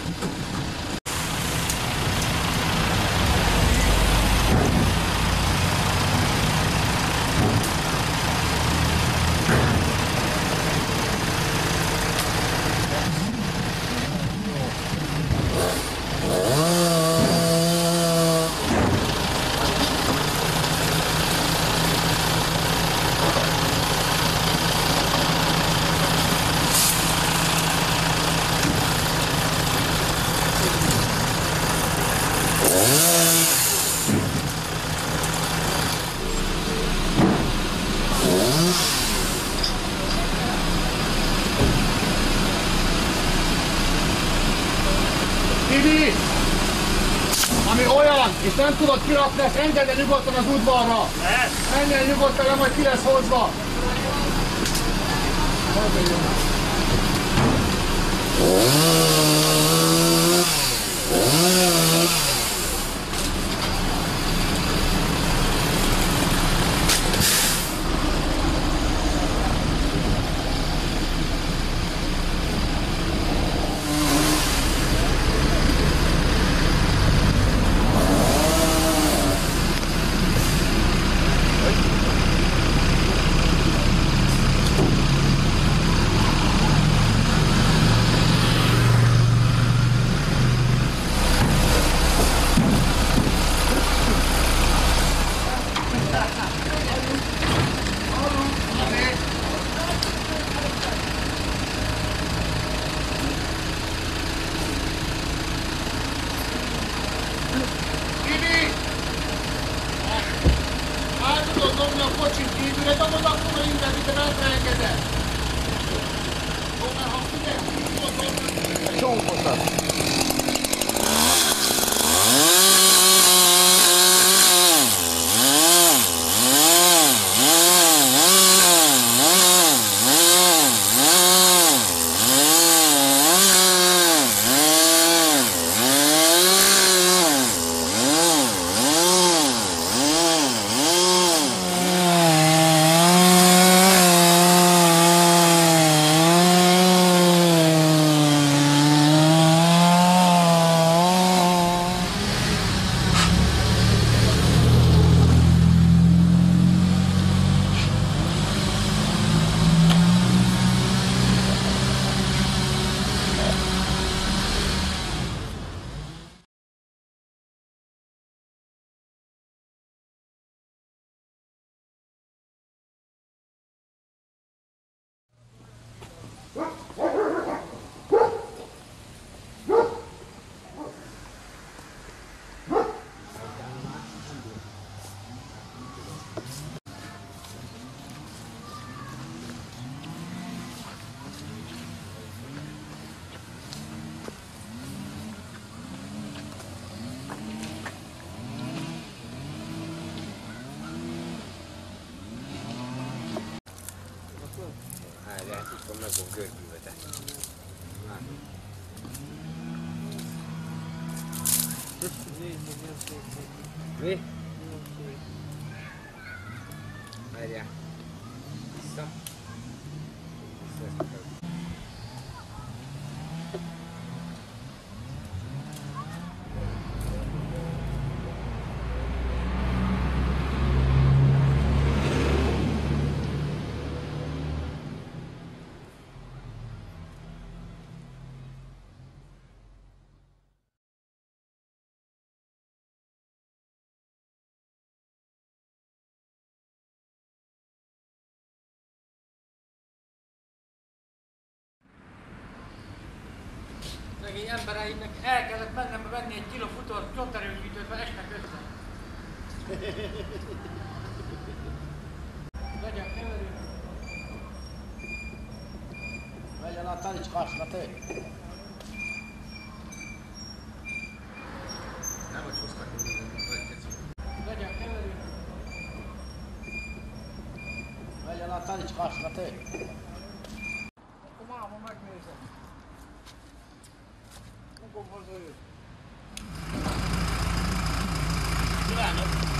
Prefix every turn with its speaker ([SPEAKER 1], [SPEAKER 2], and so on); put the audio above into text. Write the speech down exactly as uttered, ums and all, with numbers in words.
[SPEAKER 1] Tibi! Ami olyan, és nem tudod kirakni, ezt engedd el nyugodtan az udvarra! Menj el nyugodtan, le majd ki lesz hozva! Dobni a kocsin kívülre, dobod akkor a mindent, itt elfelejkedett. Jó, mert ha figyelj, csókotat.
[SPEAKER 2] Várjál, itt van meg a görbülve. Mi? Várjál. Vissza. Vissza.
[SPEAKER 3] Szegény embereimnek el kellett mennem venni egy kiló futott csonterősítőt, mert esnek össze. Legyen keverő.
[SPEAKER 1] Legyen a talicskásra, te!
[SPEAKER 2] Nem, hogy hoztak mindent.
[SPEAKER 3] Legyen keverő.
[SPEAKER 1] Legyen a talicskásra, te!
[SPEAKER 3] Akkor máma megnézem. Fogom haza őt.
[SPEAKER 1] Kívánok!